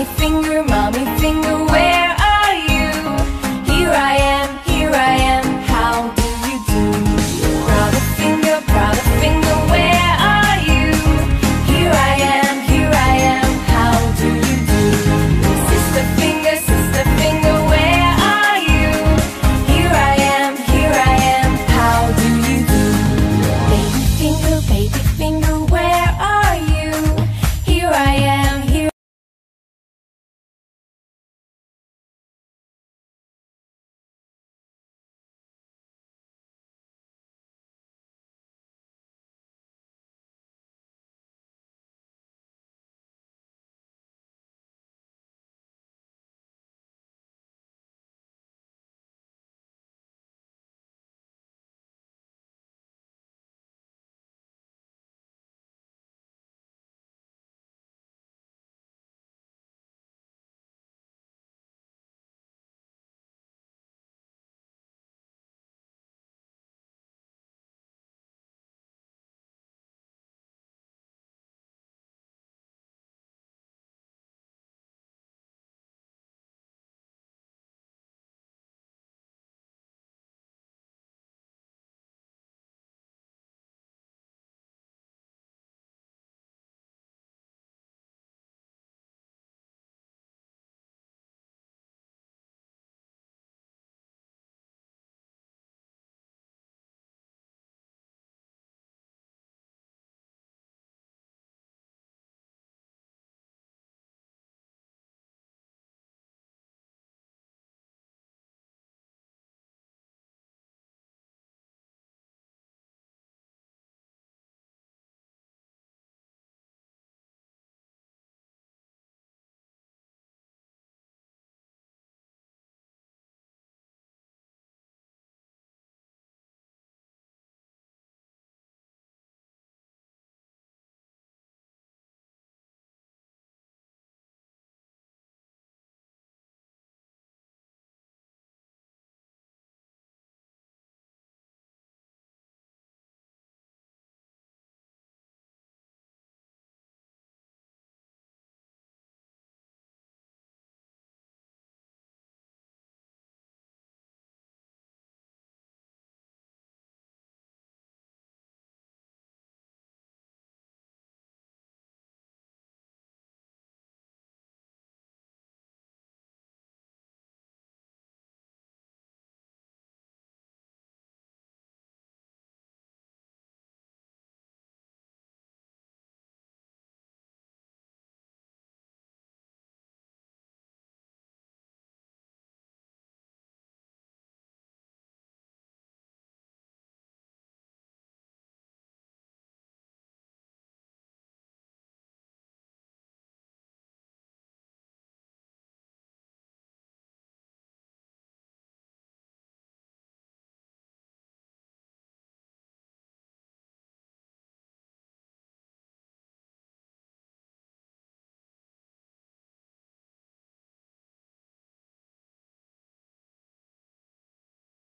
finger,